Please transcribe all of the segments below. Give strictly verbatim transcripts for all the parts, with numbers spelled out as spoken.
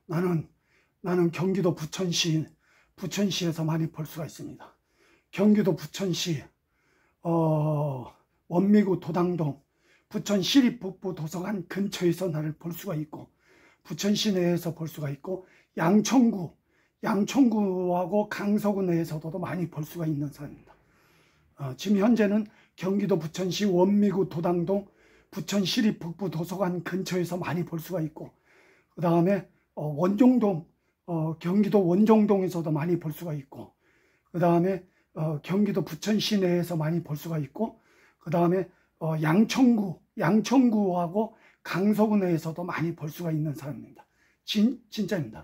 나는 나는 경기도 부천시 부천시에서 많이 볼 수가 있습니다. 경기도 부천시 어, 원미구 도당동 부천시립북부도서관 근처에서 나를 볼 수가 있고, 부천시 내에서 볼 수가 있고, 양천구 양천구하고 강서구 내에서도 많이 볼 수가 있는 사람입니다. 어, 지금 현재는 경기도 부천시 원미구 도당동 부천시립북부도서관 근처에서 많이 볼 수가 있고, 그 다음에 어, 원종동 어, 경기도 원종동에서도 많이 볼 수가 있고, 그 다음에 어, 경기도 부천시 내에서 많이 볼 수가 있고, 그 다음에 어, 양천구 양천구하고 강서구 내에서도 많이 볼 수가 있는 사람입니다. 진, 진짜입니다.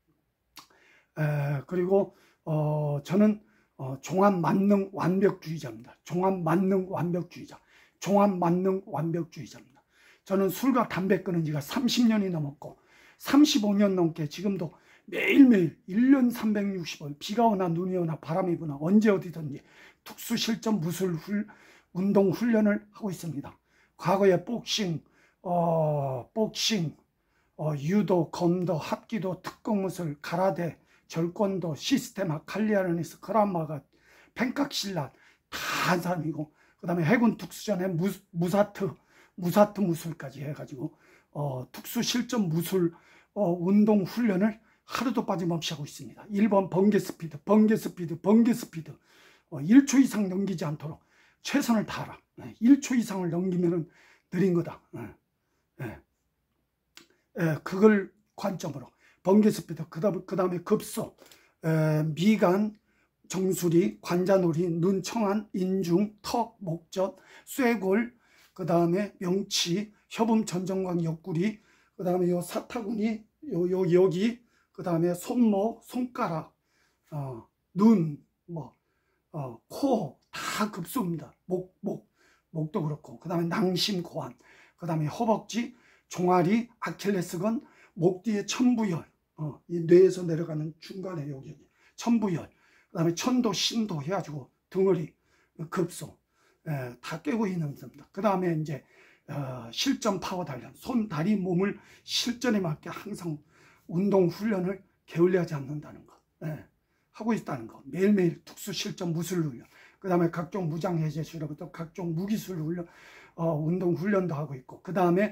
에, 그리고 어, 저는 어, 종합만능 완벽주의자입니다. 종합만능 완벽주의자. 종합만능 완벽주의자입니다. 저는 술과 담배 끊은 지가 삼십 년이 넘었고, 삼십오 년 넘게 지금도 매일매일 일 년 삼백육십 일 비가 오나 눈이 오나 바람이 부나 언제 어디든지 특수실전 무술 훌, 운동 훈련을 하고 있습니다. 과거에 복싱, 어, 복싱, 어, 유도, 검도, 합기도, 특공무술, 가라데, 절권도, 시스테마, 칼리아르니스, 그란마가, 펜칵실라 다 한 사람이고, 그 다음에 해군 특수전에 무, 무사트, 무사트 무술까지 해가지고 어, 특수실전 무술 어, 운동 훈련을 하루도 빠짐없이 하고 있습니다. 일 번 번개 스피드, 번개 스피드, 번개 스피드. 어, 일 초 이상 넘기지 않도록 최선을 다하라. 네, 일 초 이상을 넘기면 느린 거다. 네, 네. 네, 그걸 관점으로 번개 스피드, 그 다음에, 그 다음에 급소, 에, 미간, 정수리, 관자놀이, 눈, 청안, 인중, 턱, 목젖, 쇠골, 그 다음에 명치, 협음, 전정관, 옆구리, 그 다음에 요 사타구니, 요, 요, 여기, 그 다음에 손목, 손가락, 어, 눈, 뭐, 어, 코, 다 급소입니다. 목, 목, 목도 그렇고, 그 다음에 낭심, 고환, 그 다음에 허벅지, 종아리, 아킬레스건, 목 뒤에 천부열, 어, 이 뇌에서 내려가는 중간에 여기, 여기 천부열, 그 다음에 천도, 신도 해가지고 등허리, 급소, 에, 다 깨고 있는 겁니다. 그 다음에 이제 어, 실전 파워 단련, 손, 다리, 몸을 실전에 맞게 항상 운동 훈련을 게을리하지 않는다는 거, 예, 하고 있다는 거. 매일매일 특수 실전 무술 훈련, 그 다음에 각종 무장 해제술로부터 각종 무기술 훈련, 어, 운동 훈련도 하고 있고, 그 다음에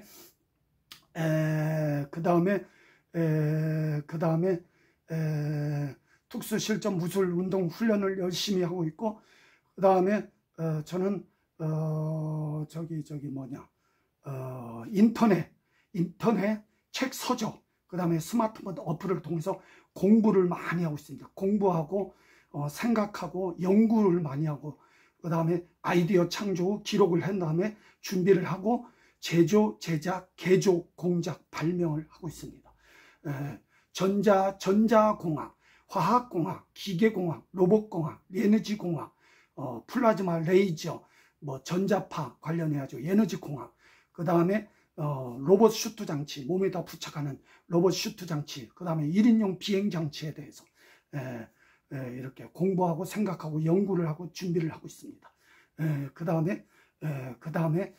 그 다음에 그 다음에 특수 실전 무술 운동 훈련을 열심히 하고 있고, 그 다음에 어, 저는 어, 저기 저기 뭐냐 어, 인터넷 인터넷 책 서적, 그 다음에 스마트폰 어플을 통해서 공부를 많이 하고 있습니다. 공부하고 어, 생각하고 연구를 많이 하고, 그 다음에 아이디어 창조 기록을 한 다음에 준비를 하고 제조, 제작, 개조, 공작, 발명을 하고 있습니다. 에, 전자, 전자공학, 화학공학, 기계공학, 로봇공학, 에너지공학, 어, 플라즈마, 레이저, 뭐 전자파 관련해가지고 에너지공학, 그 다음에 어, 로봇 슈트 장치, 몸에다 부착하는 로봇 슈트 장치, 그 다음에 일 인용 비행 장치에 대해서 에, 에, 이렇게 공부하고 생각하고 연구를 하고 준비를 하고 있습니다. 에, 그 다음에 그 다음에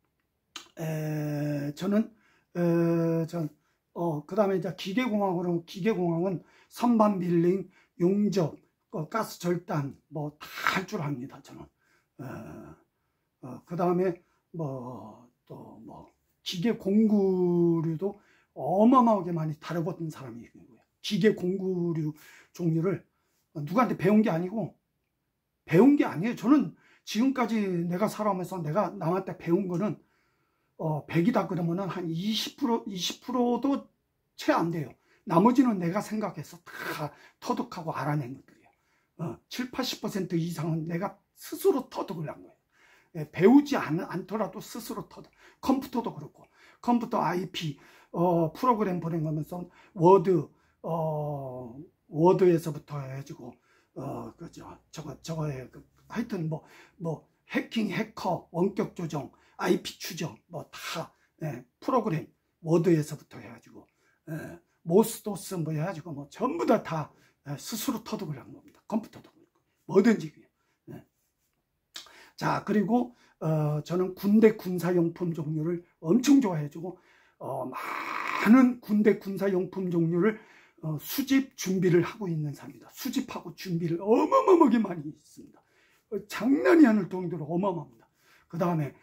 저는 에, 전, 어, 그 다음에 이제 기계공학으로, 기계공학은 선반 밀링, 용접, 어, 가스 절단, 뭐 다 할 줄 압니다, 저는. 에, 어, 그 다음에 뭐 또 뭐 기계 공구류도 어마어마하게 많이 다뤄본 사람이고요. 기계 공구류 종류를 누구한테 배운 게 아니고, 배운 게 아니에요. 저는 지금까지 내가 살아오면서 내가 남한테 배운 거는 어, 백이다 그러면은 한 이십 퍼센트, 이십 퍼센트도 채 안 돼요. 나머지는 내가 생각해서 다 터득하고 알아낸 것들이에요. 어, 칠십, 팔십 퍼센트 이상은 내가 스스로 터득을 한 거예요. 예, 배우지 않, 않더라도 스스로 터득. 컴퓨터도 그렇고, 컴퓨터 아이피, 어, 프로그램 보내면서 워드, 어, 워드에서부터 해가지고, 어, 그죠. 저거, 저거에, 그, 하여튼 뭐, 뭐, 해킹, 해커, 원격 조정, 아이피 추적, 뭐 다, 예, 프로그램, 워드에서부터 해가지고, 예, 모스도스 뭐 해가지고, 뭐 전부 다 다 예, 스스로 터득을 한 겁니다. 컴퓨터도 그렇고, 뭐든지. 예. 자, 그리고, 어, 저는 군대 군사용품 종류를 엄청 좋아해주고, 어, 많은 군대 군사용품 종류를 어, 수집 준비를 하고 있는 사람입니다. 수집하고 준비를 어마어마하게 많이 있습니다. 어, 장난이 아닐 정도로 어마어마합니다. 그 다음에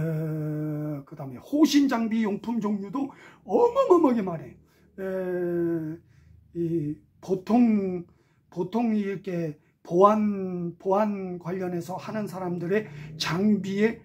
그 다음에 호신 장비 용품 종류도 어마어마하게 많아요. 에, 이 보통 보통 이렇게 보안 보안 관련해서 하는 사람들의 장비의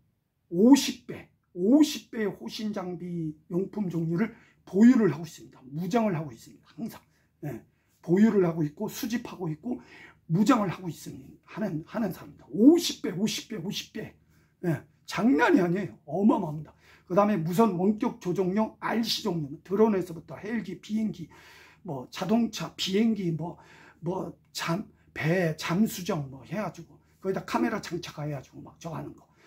오십 배 오십 배의 호신 장비 용품 종류를 보유를 하고 있습니다. 무장을 하고 있습니다. 항상 예, 보유를 하고 있고 수집하고 있고 무장을 하고 있습니다. 하는 하는 사람입니다. 오십 배 오십 배 오십 배 예, 장난이 아니에요. 어마어마합니다. 그 다음에 무선 원격 조종용 알씨 종류, 드론에서부터 헬기, 비행기, 뭐 자동차, 비행기, 뭐 뭐 잠 배, 잠수정 뭐 해가지고 거기다 카메라 장착해가지고 막 저거 하는 거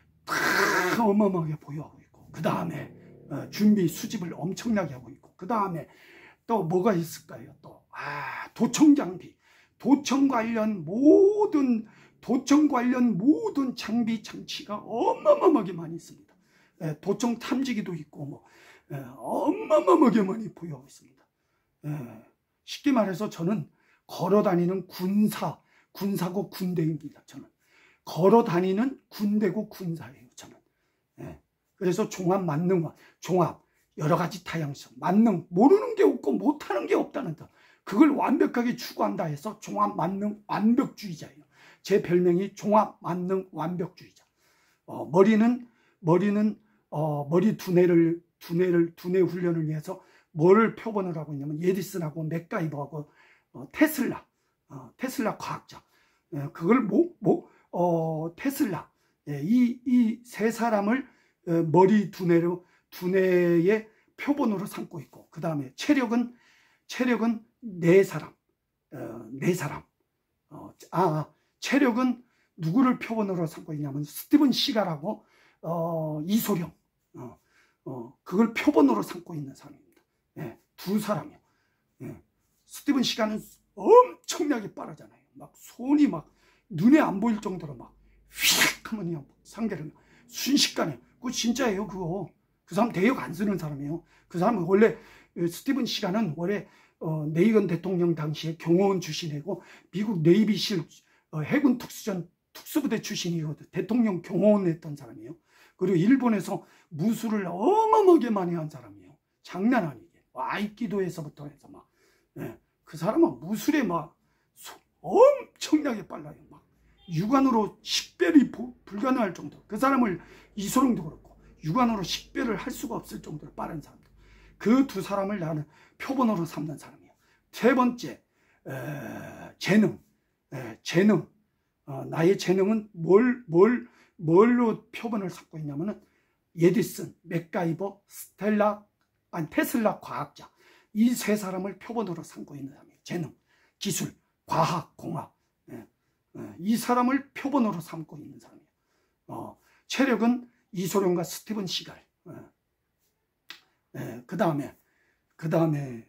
다 어마어마하게 보유하고 있고, 그 다음에 어, 준비 수집을 엄청나게 하고 있고, 그 다음에 또 뭐가 있을까요? 또 아, 도청 장비, 도청 관련 모든 도청 관련 모든 장비 장치가 어마어마하게 많이 있습니다. 예, 도청 탐지기도 있고 뭐 예, 어마어마하게 많이 보유하고 있습니다. 예, 쉽게 말해서 저는 걸어다니는 군사, 군사고 군대입니다. 저는 걸어다니는 군대고 군사예요. 저는. 예, 그래서 종합 만능, 종합 여러 가지 다양성, 만능, 모르는 게 없고 못하는 게 없다는 뜻. 그걸 완벽하게 추구한다 해서 종합 만능 완벽주의자예요. 제 별명이 종합 만능 완벽주의자. 어, 머리는 머리는 어, 머리 두뇌를 두뇌를 두뇌 훈련을 위해서 뭐를 표본을 하고 있냐면 에디슨하고 맥가이버하고 어, 테슬라, 어, 테슬라 과학자. 예, 그걸 뭐, 뭐, 어, 테슬라. 예, 이, 이 세 사람을 어, 머리 두뇌로 두뇌의 표본으로 삼고 있고, 그 다음에 체력은 체력은 네 사람, 어, 네 사람. 어, 아, 체력은 누구를 표본으로 삼고 있냐면 스티븐 시갈하고 어, 이소룡, 어, 어, 그걸 표본으로 삼고 있는 사람입니다. 예, 두 사람이요. 예. 스티븐 시갈은 엄청나게 빠르잖아요. 막 손이 막 눈에 안 보일 정도로 막 휙 하면 그냥 상대를 순식간에, 그거 진짜예요. 그거 그 사람 대역 안 쓰는 사람이에요. 그 사람은 원래 스티븐 시갈은 원래 어, 레이건 대통령 당시에 경호원 출신이고 미국 네이비실 어, 해군 특수전 특수부대 출신이거든. 대통령 경호원 했던 사람이에요. 그리고 일본에서 무술을 어마어마하게 많이 한 사람이에요. 장난 아니게. 아이키도에서부터 해서 막. 예. 그 사람은 무술에 막 엄청나게 빨라요. 막 육안으로 식별이 불가능할 정도로. 그 사람을 이소룡도 그렇고 육안으로 식별을 할 수가 없을 정도로 빠른 사람들. 그 두 사람을 나는 표본으로 삼는 사람이에요. 세 번째, 에, 재능. 에, 재능. 어, 나의 재능은 뭘, 뭘, 뭘로 표본을 삼고 있냐면은 에디슨, 맥가이버, 스텔라, 아니 테슬라 과학자. 이 세 사람을 표본으로 삼고 있는 사람이에요. 재능, 기술, 과학, 공학. 예, 예, 이 사람을 표본으로 삼고 있는 사람이에요. 어, 체력은 이소룡과 스티븐 시갈. 예, 예, 그 다음에, 그 다음에,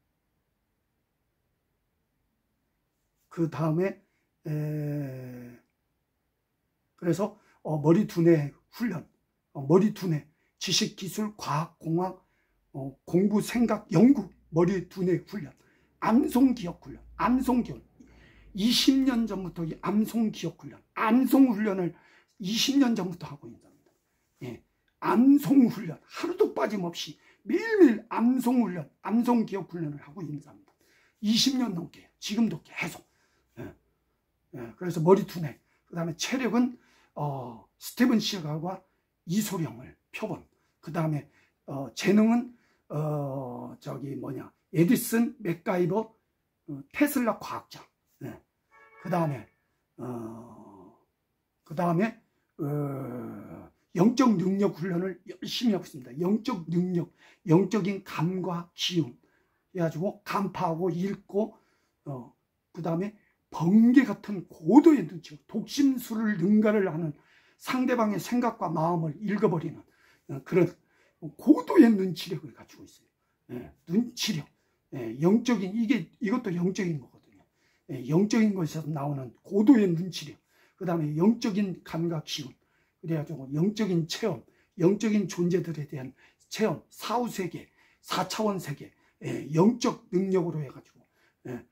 그 다음에, 에, 그래서 어, 머리 두뇌 훈련, 어, 머리 두뇌, 지식, 기술, 과학, 공학, 어, 공부, 생각, 연구, 머리 두뇌 훈련, 암송 기억 훈련, 암송 기억. 이십 년 전부터 이 암송 기억 훈련, 암송 훈련을 이십 년 전부터 하고 있는 겁니다. 예, 암송 훈련, 하루도 빠짐없이 매일매일 암송 훈련, 암송 기억 훈련을 하고 있는 사람입니다. 이십 년 넘게, 지금도 계속. 예, 예, 그래서 머리 두뇌, 그 다음에 체력은 어, 스티븐 시갈과 이소룡을 표본, 그 다음에 어, 재능은 어, 저기 뭐냐, 에디슨, 맥가이버, 어, 테슬라 과학자. 네. 그 다음에, 어, 그 다음에, 어, 영적 능력 훈련을 열심히 하고 있습니다. 영적 능력, 영적인 감과 기운. 해가지고 간파하고 읽고, 어, 그 다음에 번개 같은 고도의 눈치, 독심술을 능가를 하는 상대방의 생각과 마음을 읽어버리는 어, 그런 고도의 눈치력을 가지고 있어요. 예, 눈치력. 예, 영적인, 이게, 이것도 영적인 거거든요. 예, 영적인 것에서 나오는 고도의 눈치력. 그 다음에 영적인 감각, 기운. 그래가지고 영적인 체험, 영적인 존재들에 대한 체험, 사후세계, 사 차원 세계, 예, 영적 능력으로 해가지고, 예,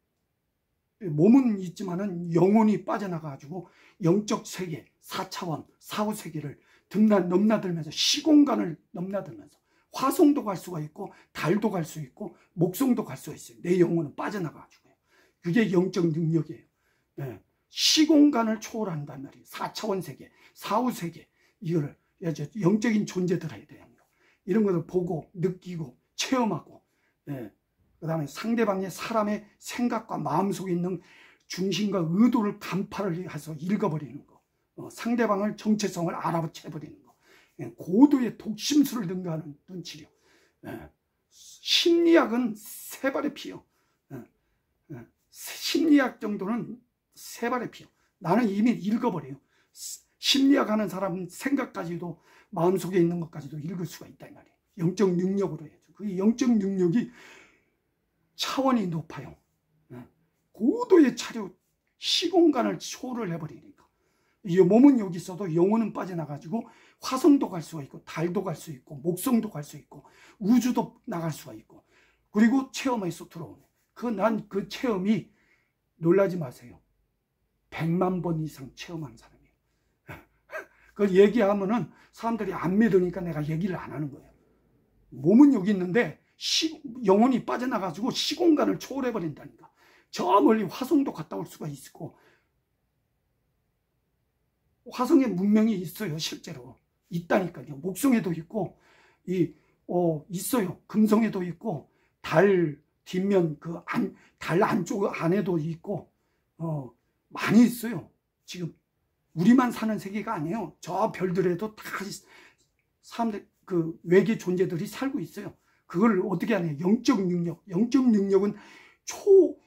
몸은 있지만은 영혼이 빠져나가가지고 영적 세계, 사 차원, 사후 세계를 듬나 넘나들면서 시공간을 넘나들면서 화성도 갈 수가 있고 달도 갈 수 있고 목성도 갈 수가 있어요. 내 영혼은 빠져나가가지고요. 그게 영적 능력이에요. 예, 시공간을 초월한단 말이에요. 사 차원 세계, 사후 세계, 이거를 영적인 존재들 해야 돼요. 이런 것을 보고 느끼고 체험하고, 예, 그 다음에 상대방의 사람의 생각과 마음속에 있는 중심과 의도를 간파를 해서 읽어버리는 거, 어, 상대방을 정체성을 알아채버리는 거, 예, 고도의 독심술을 능가하는 치료. 예, 심리학은 세 발의 피요. 예, 예, 심리학 정도는 세 발의 피요. 나는 이미 읽어버려요. 심리학 하는 사람은 생각까지도 마음속에 있는 것까지도 읽을 수가 있다 이 말이에요. 영적 능력으로 해야죠. 그 영적 능력이 차원이 높아요. 고도의 차려 시공간을 초월을 해버리니까. 이 몸은 여기 있어도 영혼은 빠져나가지고 화성도 갈 수가 있고 달도 갈 수 있고 목성도 갈 수 있고 우주도 나갈 수가 있고, 그리고 체험에서 들어오네. 그 난 그 체험이, 놀라지 마세요, 백만 번 이상 체험한 사람이에요. 그 얘기하면은 사람들이 안 믿으니까 내가 얘기를 안 하는 거예요. 몸은 여기 있는데 시, 영혼이 빠져나가지고 시공간을 초월해버린다니까. 저 멀리 화성도 갔다 올 수가 있고, 화성에 문명이 있어요. 실제로 있다니까요. 목성에도 있고, 이, 어, 있어요. 금성에도 있고, 달 뒷면 그 안, 달 안쪽 안에도 있고, 어, 많이 있어요. 지금 우리만 사는 세계가 아니에요. 저 별들에도 다 사람들, 그 외계 존재들이 살고 있어요. 그걸 어떻게 하냐? 영적 능력. 영적 능력은 초,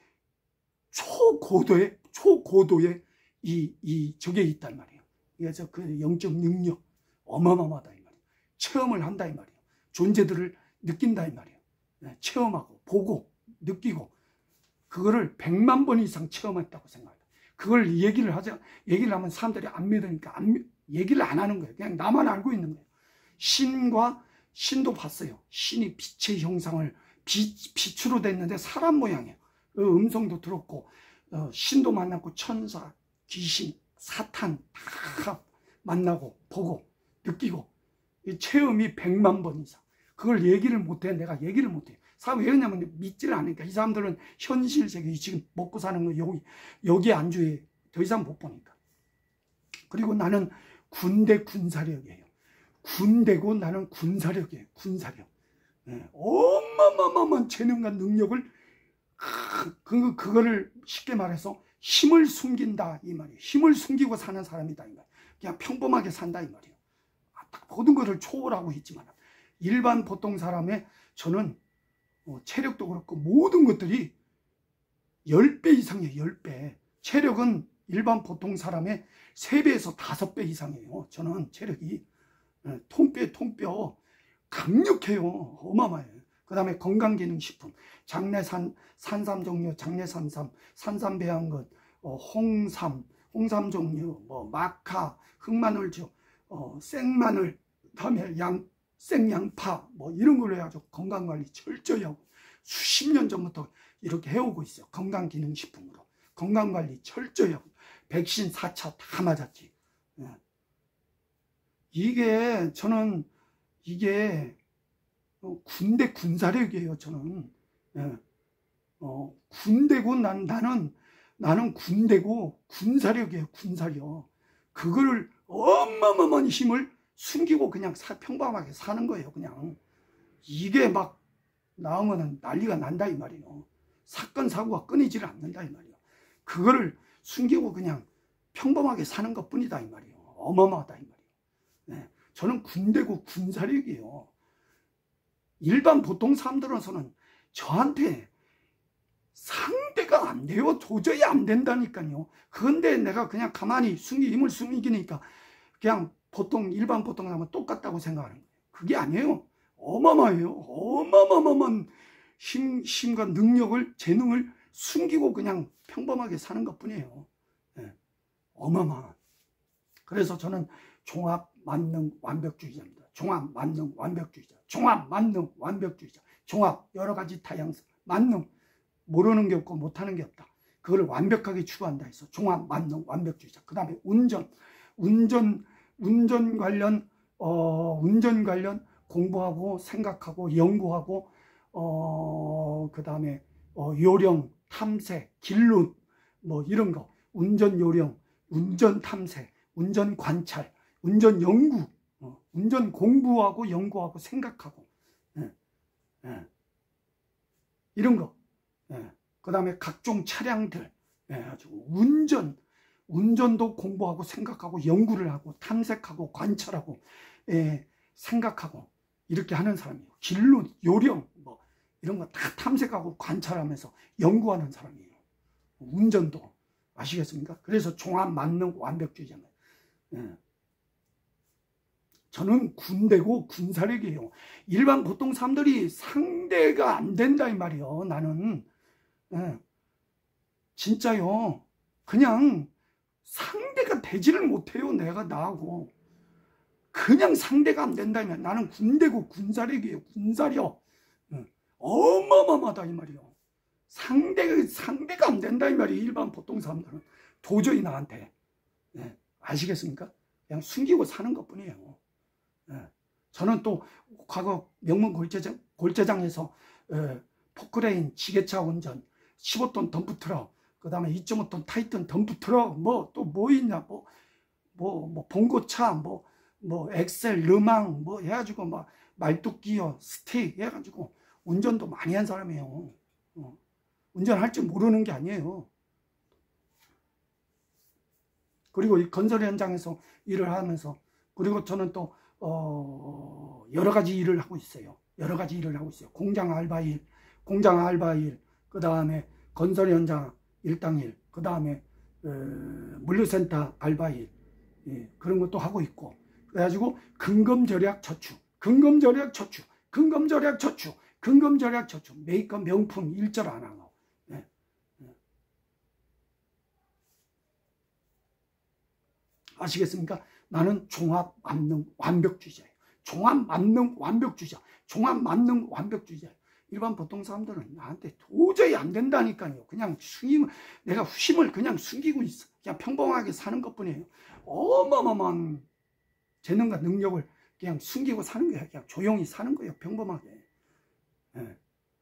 초고도의, 초고도의 이, 이, 저게 있단 말이에요. 그래서 그 영적 능력, 어마어마하다 이 말이에요. 체험을 한다 이 말이에요. 존재들을 느낀다 이 말이에요. 네, 체험하고, 보고, 느끼고, 그거를 백만 번 이상 체험했다고 생각합니다. 그걸 얘기를 하자, 얘기를 하면 사람들이 안 믿으니까 안, 얘기를 안 하는 거예요. 그냥 나만 알고 있는 거예요. 신과, 신도 봤어요. 신이 빛의 형상을, 빛, 빛으로 됐는데 사람 모양이에요. 그 음성도 들었고, 어, 신도 만났고, 천사, 귀신, 사탄 다 만나고, 보고, 느끼고, 이 체험이 백만 번 이상. 그걸 얘기를 못해. 내가 얘기를 못해. 사람 왜 그러냐면 믿지를 않으니까. 이 사람들은 현실 세계, 지금 먹고 사는 거 여기, 여기 안주에 더 이상 못 보니까. 그리고 나는 군대 군사력이에요. 군대고 나는 군사력이에요. 군사력. 네. 어마어마한 재능과 능력을, 그, 그거를 쉽게 말해서 힘을 숨긴다 이 말이에요. 힘을 숨기고 사는 사람이다 이 말이에요. 그냥 평범하게 산다 이 말이에요. 모든 것을 초월하고 있지만, 일반 보통 사람의, 저는 어, 체력도 그렇고 모든 것들이 십 배 이상이에요. 십 배. 체력은 일반 보통 사람의 세 배에서 다섯 배 이상이에요. 저는 체력이 예, 통뼈 통뼈 강력해요. 어마어마해요. 그 다음에 건강기능식품, 장내산, 산삼 종류, 장내산삼, 산삼배양근, 어, 홍삼, 홍삼 종류, 뭐 마카, 흑마늘주, 어, 생마늘, 그다음에 양, 생양파, 뭐 이런 걸로 해가지고 건강관리 철저히 하고 수십 년 전부터 이렇게 해오고 있어요. 건강기능식품으로 건강관리 철저히 하고, 백신 사 차 다 맞았지. 예. 이게 저는 이게 군대 군사력이에요. 저는 예. 어, 군대고 난, 나는 나는 군대고 군사력이에요. 군사력. 그거를 어마어마한 힘을 숨기고 그냥 사, 평범하게 사는 거예요. 그냥 이게 막 나오면은 난리가 난다 이 말이에요. 사건 사고가 끊이질 않는다 이 말이에요. 그거를 숨기고 그냥 평범하게 사는 것 뿐이다 이 말이에요. 어마어마하다 이 말이에요. 네. 저는 군대고 군사력이에요. 일반 보통 사람들로서는 저한테 상대가 안 돼요. 도저히 안 된다니까요. 그런데 내가 그냥 가만히 숨기, 힘을 숨기니까 그냥 보통 일반 보통 사람은 똑같다고 생각하는 거예요. 그게 아니에요. 어마어마해요. 어마어마한 힘, 힘과 능력을, 재능을 숨기고 그냥 평범하게 사는 것 뿐이에요. 네. 어마어마한. 그래서 저는 종합 만능 완벽주의자입니다. 종합 만능 완벽주의자. 종합 만능 완벽주의자. 종합 여러 가지 다양성. 만능 모르는 게 없고 못하는 게 없다. 그걸 완벽하게 추구한다 해서 종합 만능 완벽주의자. 그 다음에 운전, 운전, 운전 관련, 어, 운전 관련 공부하고 생각하고 연구하고, 어, 그 다음에 어, 요령, 탐색, 길론, 뭐 이런 거, 운전 요령, 운전 탐색, 운전 관찰, 운전 연구, 어, 운전 공부하고 연구하고 생각하고, 예, 예. 이런 거. 예. 그 다음에 각종 차량들, 예, 운전, 운전도 공부하고 생각하고 연구를 하고 탐색하고 관찰하고, 예, 생각하고 이렇게 하는 사람이에요. 길론, 요령, 뭐 이런 거 다 탐색하고 관찰하면서 연구하는 사람이에요. 운전도. 아시겠습니까? 그래서 종합 만능 완벽주의자입니다. 예. 저는 군대고 군사력이에요. 일반 보통 사람들이 상대가 안 된다 이 말이요. 나는 예. 진짜요. 그냥 상대가 되지를 못해요. 내가 나하고 그냥 상대가 안 된다 이 말이야. 나는 군대고 군사력이에요. 군사력. 예. 어마어마하다 이 말이요. 상대가 상대가 안 된다 이 말이에요. 일반 보통 사람들은 도저히 나한테. 예. 아시겠습니까? 그냥 숨기고 사는 것뿐이에요. 예. 저는 또 과거 명문 골재장, 골재장에서 예, 포크레인, 지게차 운전, 십오 톤 덤프트럭, 그 다음에 이 점 오 톤 타이탄 덤프트럭, 뭐 또 뭐 있냐, 뭐, 뭐, 뭐, 봉고차, 뭐, 뭐, 엑셀, 르망, 뭐 해가지고 막 말뚝기어, 스틱 해가지고 운전도 많이 한 사람이에요. 어. 운전할 줄 모르는 게 아니에요. 그리고 이 건설 현장에서 일을 하면서, 그리고 저는 또 어, 여러 가지 일을 하고 있어요. 여러 가지 일을 하고 있어요. 공장 알바일, 공장 알바일, 그 다음에 건설 현장 일당일, 그 다음에 어, 물류센터 알바일, 예, 그런 것도 하고 있고, 그래가지고 근검절약 저축, 근검절약 저축, 근검절약 저축, 근검절약 저축, 메이커 명품 일절 안 하고. 예, 예. 아시겠습니까? 나는 종합 만능 완벽주의자예요. 종합 만능 완벽주의자. 종합 만능 완벽주의자. 일반 보통 사람들은 나한테 도저히 안 된다니까요. 그냥 숨, 내가 힘을 그냥 숨기고 있어. 그냥 평범하게 사는 것뿐이에요. 어마어마한 재능과 능력을 그냥 숨기고 사는 거예요. 그냥 조용히 사는 거예요. 평범하게. 예.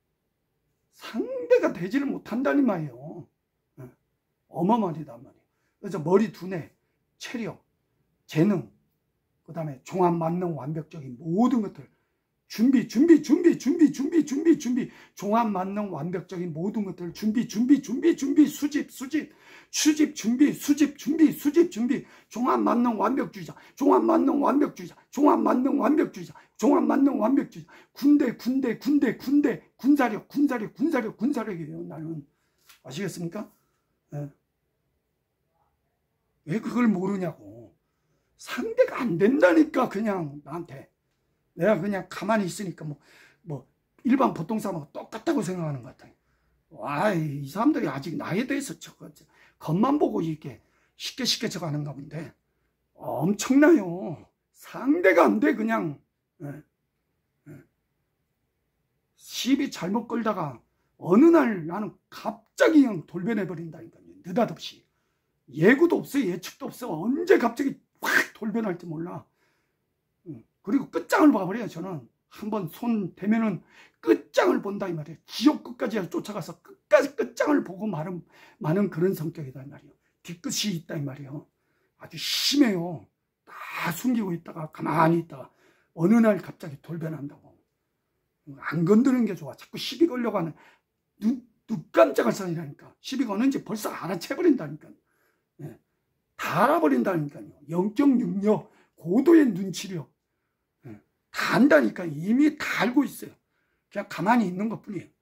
상대가 되지를 못한다는 말이에요. 예. 어마어마하단 말이에요. 그래서 머리 두뇌, 체력, 재능, 그 다음에 종합 만능 완벽적인 모든 것들 준비 준비 준비 준비 준비 준비 준비 종합 만능 완벽적인 모든 것들 준비 준비 준비 준비 수집 수집 수집 준비 수집 준비 수집 준비 종합 만능 완벽주의자 종합 만능 완벽주의자 종합 만능 완벽주의자 종합 만능 완벽주의자 군대 군대 군대 군대 군사력 군사력 군사력 군사력이에요. 나는. 아시겠습니까? 네. 왜 그걸 모르냐고. 상대가 안 된다니까. 그냥 나한테 내가 그냥 가만히 있으니까 뭐, 뭐 일반 보통 사람하고 똑같다고 생각하는 것 같아요. 와, 이 사람들이 아직 나에 대해서 저거 겉만 보고 이렇게 쉽게 쉽게 저거 하는가 본데 엄청나요. 상대가 안 돼. 그냥 예. 예. 시비 잘못 걸다가 어느 날 나는 갑자기 그냥 돌변해 버린다니까요. 느닷없이. 예고도 없어요. 예측도 없어. 언제 갑자기 확 돌변할지 몰라. 그리고 끝장을 봐버려요. 저는 한번 손 대면은 끝장을 본다 이 말이에요. 지옥 끝까지 쫓아가서 끝까지 끝장을 보고 마는, 마는 그런 성격이다 이 말이에요. 뒤끝이 있다 이 말이에요. 아주 심해요. 다 숨기고 있다가 가만히 있다가 어느 날 갑자기 돌변한다고. 안 건드는 게 좋아. 자꾸 시비 걸려고 하는 눈, 눈 깜짝할 사이라니까. 시비 거는지 벌써 알아채버린다니까. 예. 다 알아버린다니까요. 영적 능력, 고도의 눈치력. 예. 다 안다니까. 이미 다 알고 있어요. 그냥 가만히 있는 것 뿐이에요.